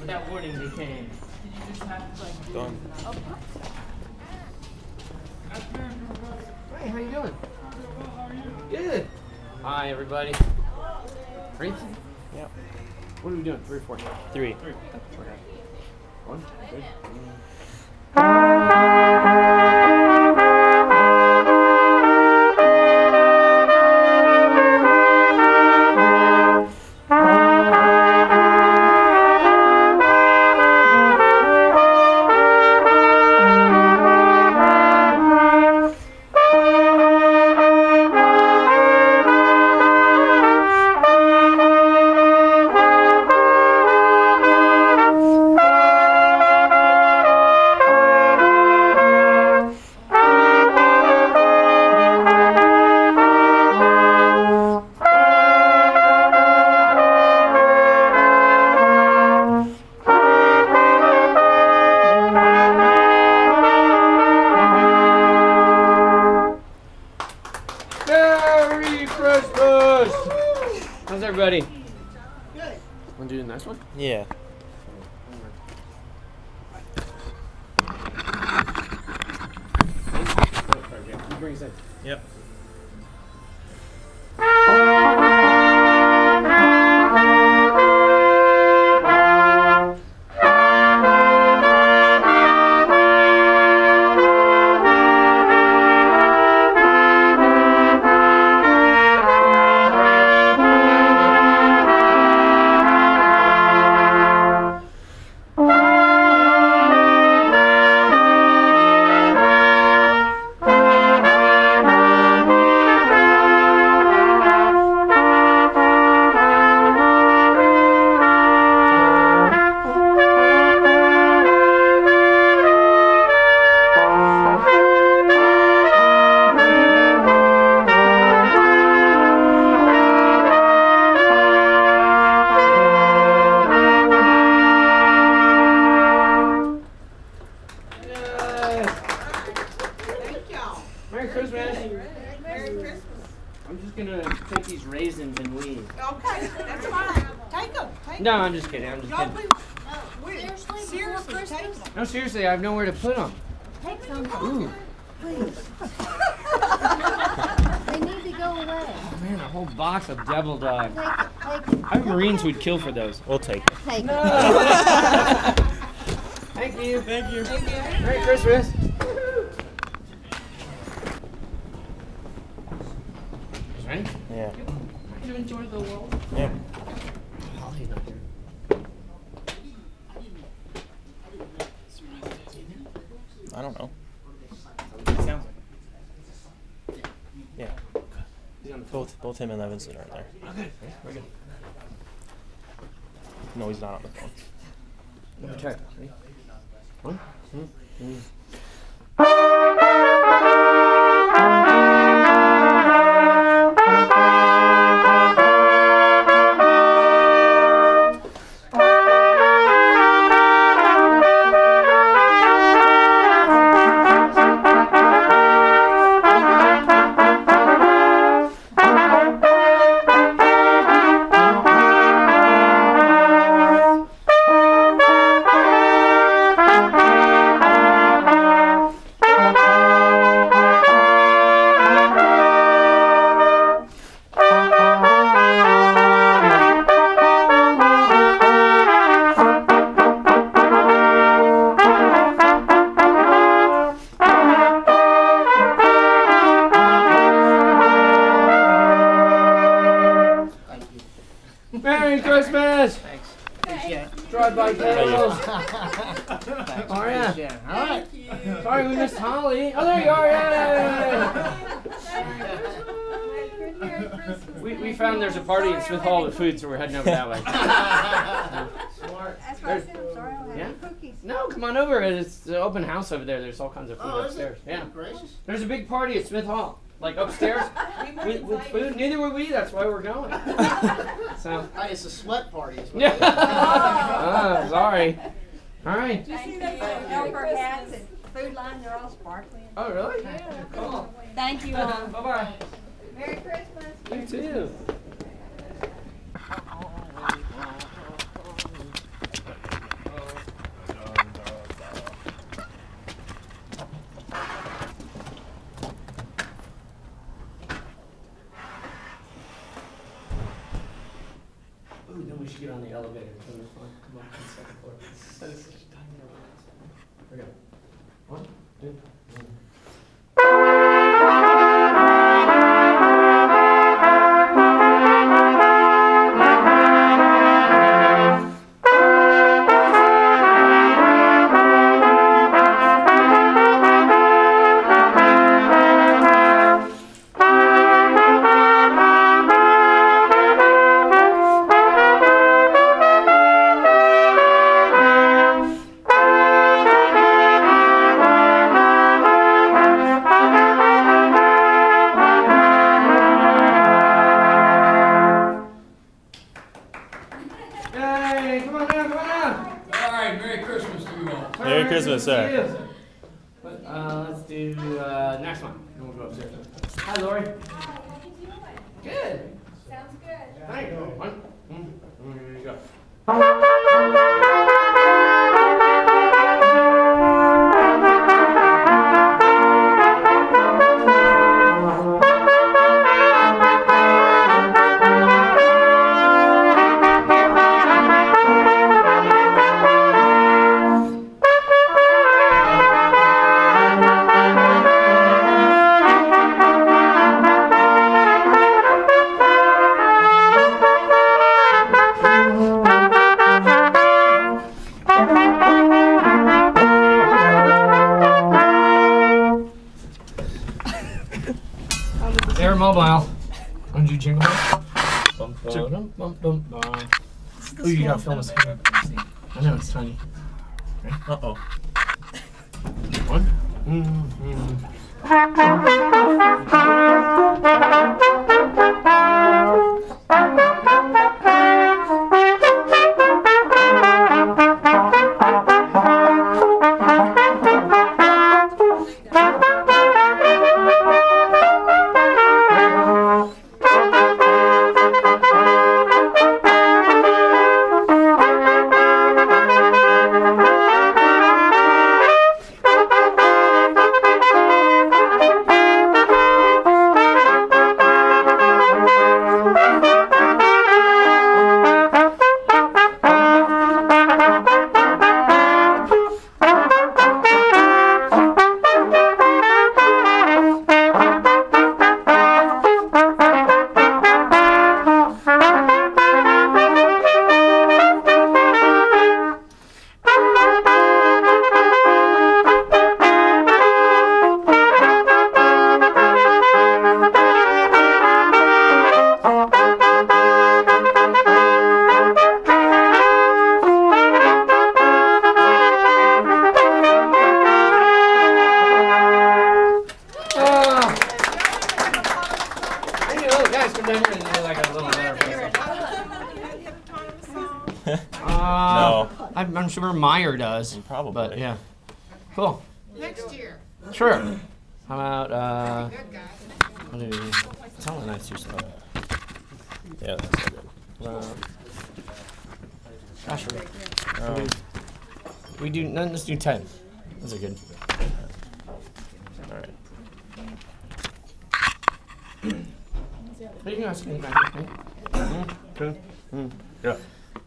Without warning, they came. Did you just have to like... Done. Hey, how you doing? Good. Hi, everybody. Three? Yep. What are we doing? 3 or 4? 3. 3. Okay. 1, 2. How's everybody? Good. Want to do the next one? Yeah. You bring us in. Yep. Merry Christmas. Merry Christmas. I'm just gonna take these raisins and leave. Okay, that's fine. Take them. No, I'm just kidding. I'm just Y'all kidding. Seriously, take them. No, seriously, I have nowhere to put them. Take some. Ooh. Please. They need to go away. Oh man, a whole box of devil dog. Take it. Take it. I have Marines who'd kill for those. We'll take it. Take No. it. Thank you. Thank you. Thank you. Merry Christmas. Right? Yeah. You enjoy the world? Yep. Holly's not here. I don't know. It sounds like it. Yeah. He's on the phone. Both him and Levinson are there. Okay, we're good. No, he's not on the phone. Let me check. Ready? 1, 2, 3. Merry Christmas! Thanks. Drive-by Carols. Thanks. All right. Yeah. All right. Sorry we missed Holly. Oh, there you are. Yay! We found there's a party in Smith Hall with food, so we're heading over that way. Smart. That's why I said I'm sorry I don't have Yeah? any cookies. No, come on over. It's an open house over there. There's all kinds of food upstairs. Yeah. Gracious. There's a big party at Smith Hall. Like upstairs with food. Neither were we. That's why we're going. So. Hey, it's a sweat party. Is what Yeah. it is. Oh, sorry. All right. Did you see those helper hats and food line? They're all sparkling. Oh, really? Cool. Thank you. Bye-bye. Merry Christmas. You too. elevator. So it was fun. Come on, second floor. That is such a tiny elevator. Here we go. 1, 2, 1. Yay! Come on down, come on down! Alright, Merry Christmas to you all. Merry Christmas, sir. But, let's do next one. Then we'll go upstairs. Hi, Lori. Hi, how you doing? Good. Sounds good. Thank you. 1, 2, go. Air Mobile. Want to do Jingle Bell? Bum, bum, bum, bum, bum. Ooh, you gotta film us here. I know, it's tiny. Uh-oh. 1. No. I'm sure Meyer does. Probably. But yeah. Cool. Next year. Sure. How about Good guy. what do we? It's all nice to stuff. Yeah, that's so good. Gosh, we do. No, let's do 10. Those are good. All right. But you can ask me back. Good. Yeah.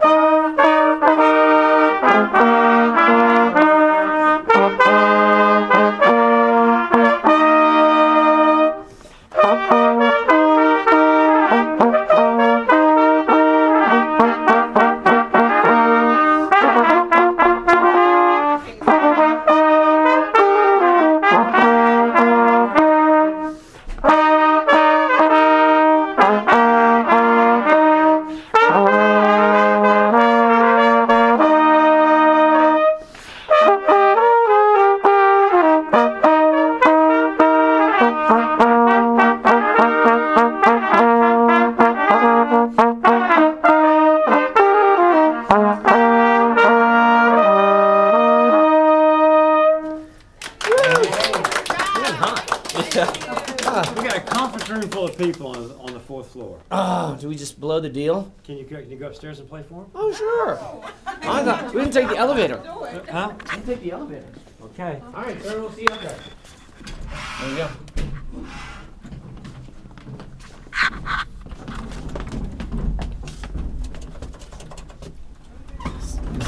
We got a conference room full of people on the 4th floor. Oh, do we just blow the deal? Can you go upstairs and play for them? Oh, sure. I thought we didn't take the elevator. Huh? We didn't take the elevator. Okay. All right, sir. We'll see you up there. There you go.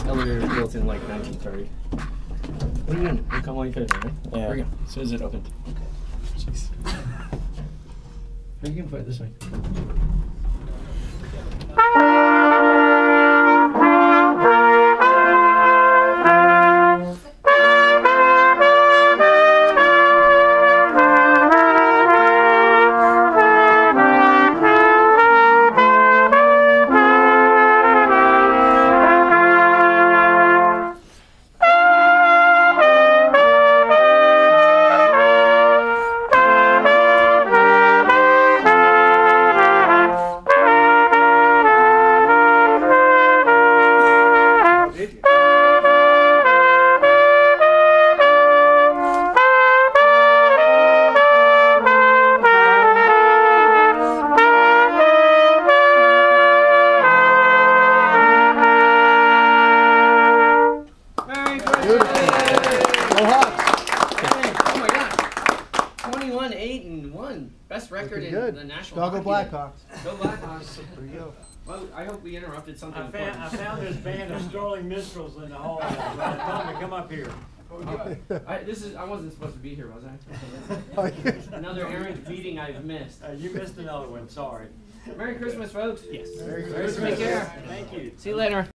elevator was built in like 1930. What are you doing? You come on your face, right? Yeah. Here we go. As soon as it opened. Jeez. You can put it this way. Best record in the national Go Blackhawks. Go Blackhawks. There you go. Well, I hope we interrupted something I important. found this band of strolling minstrels in the hall. I told them to come up here. I wasn't supposed to be here, was I? Another errant meeting I've missed. You missed another one, sorry. Merry Christmas, folks. Yes. Merry Take care. Thank you. See you later.